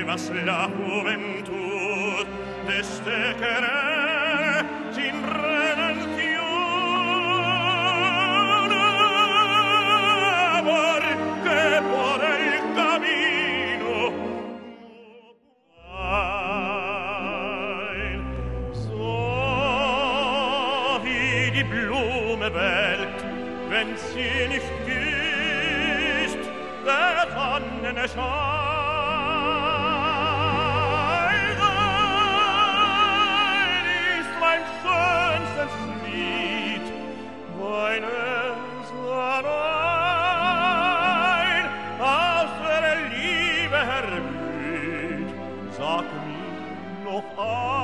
llevas la juventud de este querer sin redención. Amor que por el camino so wie die Blume welkt, wenn sie nicht küsst, der Sonnenschein ist mein schönstes Lied, meines allein aus der Liebe erblüht. Sag mir noch